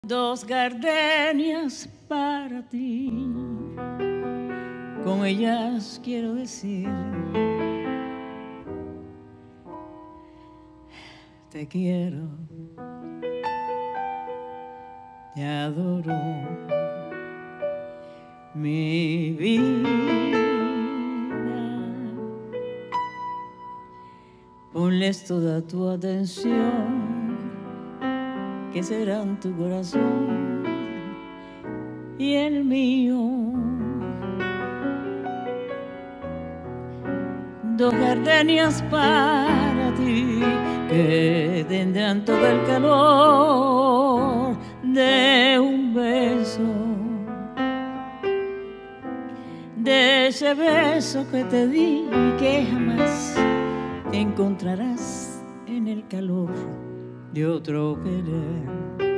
Dos gardenias para ti, con ellas quiero decir: te quiero, te adoro, mi vida. Ponles toda tu atención, que serán tu corazón y el mío. Dos gardenias para ti, que tendrán todo el calor de un beso, de ese beso que te di y que jamás encontrarás en el calor de otro querer.